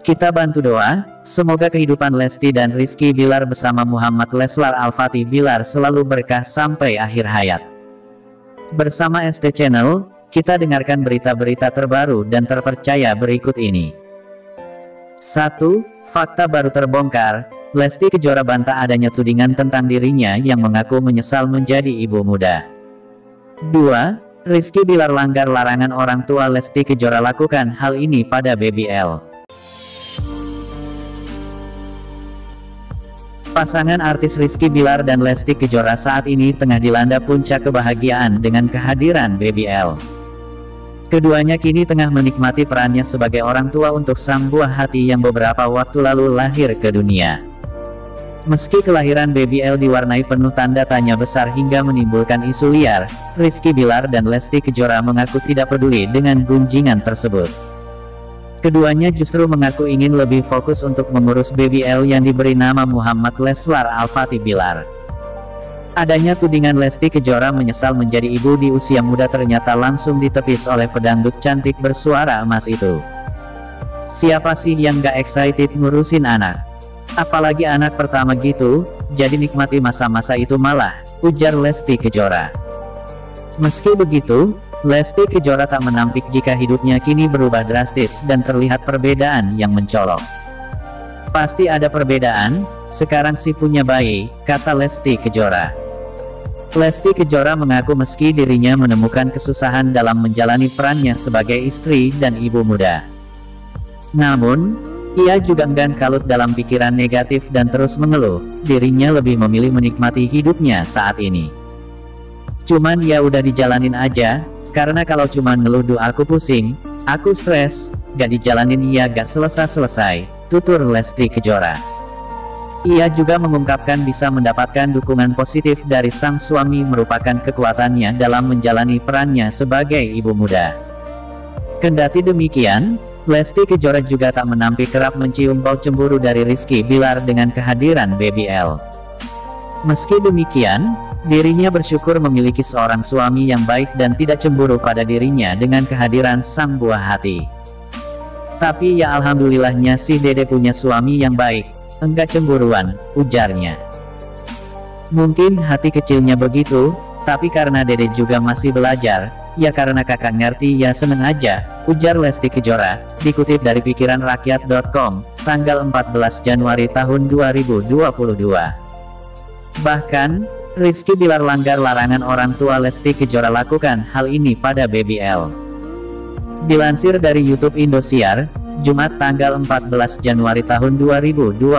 Kita bantu doa, semoga kehidupan Lesti dan Rizky Bilar bersama Muhammad Leslar Al-Fatih Bilar selalu berkah sampai akhir hayat. Bersama ST Channel, kita dengarkan berita-berita terbaru dan terpercaya berikut ini. 1. Fakta baru terbongkar, Lesti Kejora bantah adanya tudingan tentang dirinya yang mengaku menyesal menjadi ibu muda. 2. Rizky Bilar langgar larangan orang tua. Lesti Kejora lakukan hal ini pada BBL. Pasangan artis Rizky Bilar dan Lesti Kejora saat ini tengah dilanda puncak kebahagiaan dengan kehadiran BBL. Keduanya kini tengah menikmati perannya sebagai orang tua untuk sang buah hati yang beberapa waktu lalu lahir ke dunia. Meski kelahiran BBL diwarnai penuh tanda tanya besar hingga menimbulkan isu liar, Rizky Bilar dan Lesti Kejora mengaku tidak peduli dengan gunjingan tersebut. Keduanya justru mengaku ingin lebih fokus untuk mengurus BBL yang diberi nama Muhammad Leslar Al-Fatih Bilar. Adanya tudingan Lesti Kejora menyesal menjadi ibu di usia muda ternyata langsung ditepis oleh pedangdut cantik bersuara emas itu. Siapa sih yang gak excited ngurusin anak? Apalagi anak pertama gitu, jadi nikmati masa-masa itu malah, ujar Lesti Kejora. Meski begitu, Lesti Kejora tak menampik jika hidupnya kini berubah drastis dan terlihat perbedaan yang mencolok. Pasti ada perbedaan, sekarang sih punya bayi, kata Lesti Kejora. Lesti Kejora mengaku meski dirinya menemukan kesusahan dalam menjalani perannya sebagai istri dan ibu muda. Namun, ia juga enggan kalut dalam pikiran negatif dan terus mengeluh, dirinya lebih memilih menikmati hidupnya saat ini. Cuman ya udah dijalanin aja. Karena kalau cuma ngeluh aku pusing, aku stres, gak dijalanin ya gak selesai-selesai, tutur Lesti Kejora. Ia juga mengungkapkan bisa mendapatkan dukungan positif dari sang suami merupakan kekuatannya dalam menjalani perannya sebagai ibu muda. Kendati demikian, Lesti Kejora juga tak menampik kerap mencium bau cemburu dari Rizky Bilar dengan kehadiran BBL. Meski demikian, dirinya bersyukur memiliki seorang suami yang baik dan tidak cemburu pada dirinya dengan kehadiran sang buah hati. Tapi ya alhamdulillahnya sih Dede punya suami yang baik, enggak cemburuan, ujarnya. Mungkin hati kecilnya begitu, tapi karena Dede juga masih belajar, ya karena kakak ngerti ya seneng aja, ujar Lesti Kejora, dikutip dari pikiranrakyat.com, tanggal 14 Januari tahun 2022. Bahkan, Rizky Bilar langgar larangan orang tua. Lesti Kejora lakukan hal ini pada BBL. Dilansir dari YouTube Indosiar, Jumat tanggal 14 Januari tahun 2022.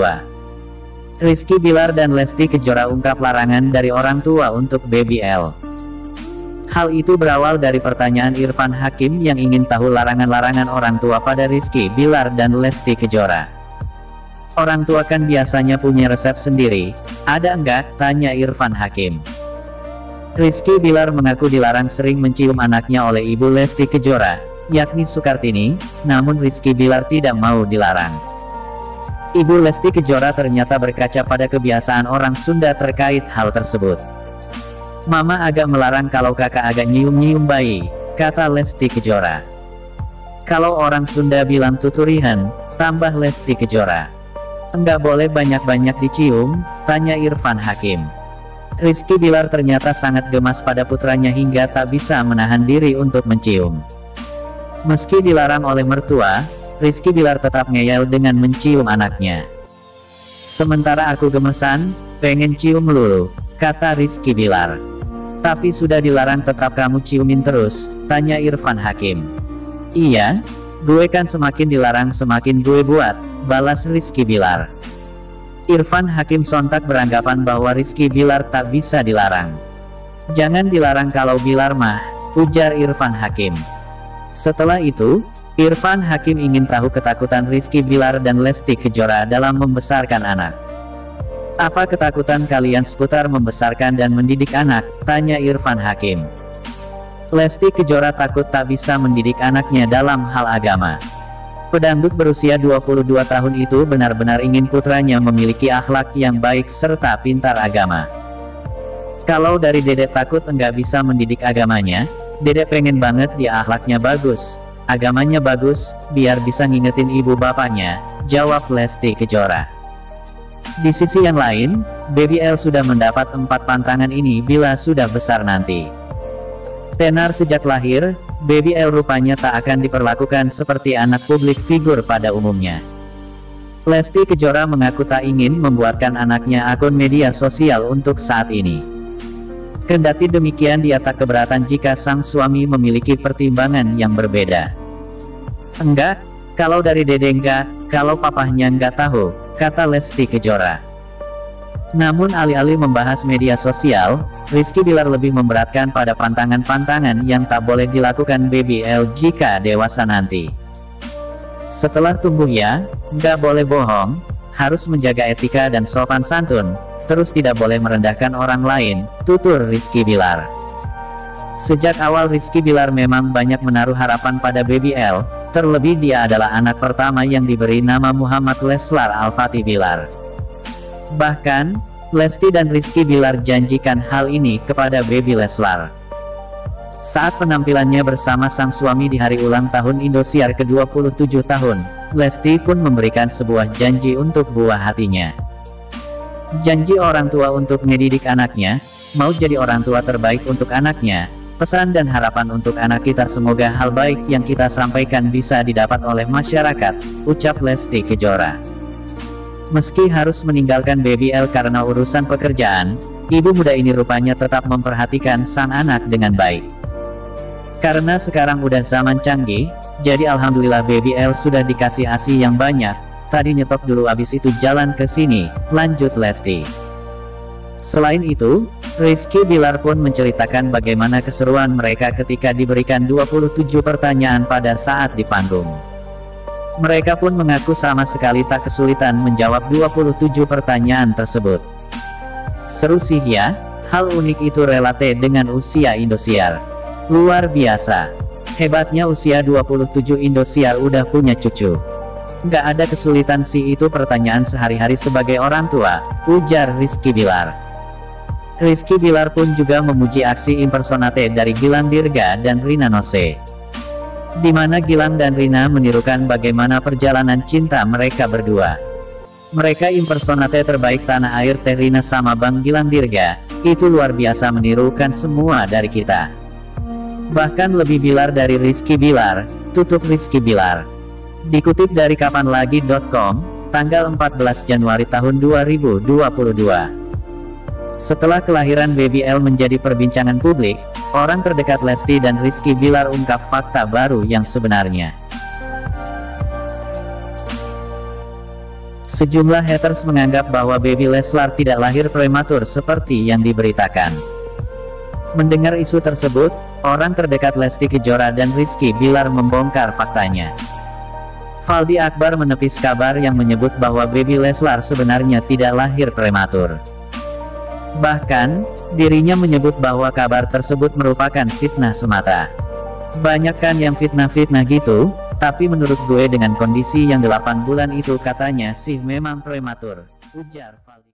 Rizky Bilar dan Lesti Kejora ungkap larangan dari orang tua untuk BBL. Hal itu berawal dari pertanyaan Irfan Hakim yang ingin tahu larangan-larangan orang tua pada Rizky Bilar dan Lesti Kejora. Orang tua kan biasanya punya resep sendiri, ada enggak? Tanya Irfan Hakim. Rizky Bilar mengaku dilarang sering mencium anaknya oleh ibu Lesti Kejora, yakni Sukartini, namun Rizky Bilar tidak mau dilarang. Ibu Lesti Kejora ternyata berkaca pada kebiasaan orang Sunda terkait hal tersebut. Mama agak melarang kalau kakak agak nyium-nyium bayi, kata Lesti Kejora. Kalau orang Sunda bilang tuturihan, tambah Lesti Kejora. Enggak boleh banyak-banyak dicium, tanya Irfan Hakim. Rizky Bilar ternyata sangat gemas pada putranya hingga tak bisa menahan diri untuk mencium. Meski dilarang oleh mertua, Rizky Bilar tetap ngeyel dengan mencium anaknya. Sementara aku gemesan, pengen cium lulu, kata Rizky Bilar. Tapi sudah dilarang tetap kamu ciumin terus, tanya Irfan Hakim. Iya, gue kan semakin dilarang semakin gue buat, balas Rizky Bilar. Irfan Hakim sontak beranggapan bahwa Rizky Bilar tak bisa dilarang. Jangan dilarang kalau Bilar mah, ujar Irfan Hakim. Setelah itu, Irfan Hakim ingin tahu ketakutan Rizky Bilar dan Lesti Kejora dalam membesarkan anak. Apa ketakutan kalian seputar membesarkan dan mendidik anak? Tanya Irfan Hakim. Lesti Kejora takut tak bisa mendidik anaknya dalam hal agama. Pedangdut berusia 22 tahun itu benar-benar ingin putranya memiliki akhlak yang baik serta pintar agama. Kalau dari Dede takut enggak bisa mendidik agamanya, Dede pengen banget dia akhlaknya bagus, agamanya bagus, biar bisa ngingetin ibu bapaknya, jawab Lesti Kejora. Di sisi yang lain, Baby L sudah mendapat 4 pantangan ini bila sudah besar nanti. Tenar sejak lahir, Baby L rupanya tak akan diperlakukan seperti anak publik figur pada umumnya. Lesti Kejora mengaku tak ingin membuatkan anaknya akun media sosial untuk saat ini. Kendati demikian dia tak keberatan jika sang suami memiliki pertimbangan yang berbeda. Enggak, kalau dari dede enggak, kalau papahnya enggak tahu, kata Lesti Kejora. Namun alih-alih membahas media sosial, Rizky Bilar lebih memberatkan pada pantangan-pantangan yang tak boleh dilakukan Baby L jika dewasa nanti. Setelah tumbuh ya, nggak boleh bohong, harus menjaga etika dan sopan santun, terus tidak boleh merendahkan orang lain, tutur Rizky Bilar. Sejak awal Rizky Bilar memang banyak menaruh harapan pada Baby L, terlebih dia adalah anak pertama yang diberi nama Muhammad Leslar Al-Fatih Bilar. Bahkan, Lesti dan Rizky Bilar janjikan hal ini kepada Baby Leslar. Saat penampilannya bersama sang suami di hari ulang tahun Indosiar ke-27 tahun, Lesti pun memberikan sebuah janji untuk buah hatinya. Janji orang tua untuk ngedidik anaknya, mau jadi orang tua terbaik untuk anaknya, pesan dan harapan untuk anak kita semoga hal baik yang kita sampaikan bisa didapat oleh masyarakat, ucap Lesti Kejora. Meski harus meninggalkan Baby L karena urusan pekerjaan, ibu muda ini rupanya tetap memperhatikan sang anak dengan baik. Karena sekarang udah zaman canggih, jadi alhamdulillah Baby L sudah dikasih ASI yang banyak, tadi nyetop dulu abis itu jalan ke sini, lanjut Lesti. Selain itu, Rizky Bilar pun menceritakan bagaimana keseruan mereka ketika diberikan 27 pertanyaan pada saat di panggung. Mereka pun mengaku sama sekali tak kesulitan menjawab 27 pertanyaan tersebut. Seru sih ya, hal unik itu relate dengan usia Indosiar. Luar biasa. Hebatnya usia 27 Indosiar udah punya cucu. Nggak ada kesulitan sih itu pertanyaan sehari-hari sebagai orang tua, ujar Rizky Bilar. Rizky Bilar pun juga memuji aksi impersonate dari Gilang Dirga dan Rina Nose. Di mana Gilang dan Rina menirukan bagaimana perjalanan cinta mereka berdua. Mereka impersonate terbaik tanah air Teh Rina sama Bang Gilang Dirga, itu luar biasa menirukan semua dari kita. Bahkan lebih Bilar dari Rizky Bilar, tutup Rizky Bilar. Dikutip dari kapanlagi.com, tanggal 14 Januari tahun 2022. Setelah kelahiran Baby L menjadi perbincangan publik, orang terdekat Lesti dan Rizky Bilar ungkap fakta baru yang sebenarnya. Sejumlah haters menganggap bahwa Baby Leslar tidak lahir prematur seperti yang diberitakan. Mendengar isu tersebut, orang terdekat Lesti Kejora dan Rizky Bilar membongkar faktanya. Faldi Akbar menepis kabar yang menyebut bahwa Baby Leslar sebenarnya tidak lahir prematur. Bahkan, dirinya menyebut bahwa kabar tersebut merupakan fitnah semata. Banyak kan yang fitnah-fitnah gitu, tapi menurut gue dengan kondisi yang 8 bulan itu katanya sih memang prematur, ujar Faldi.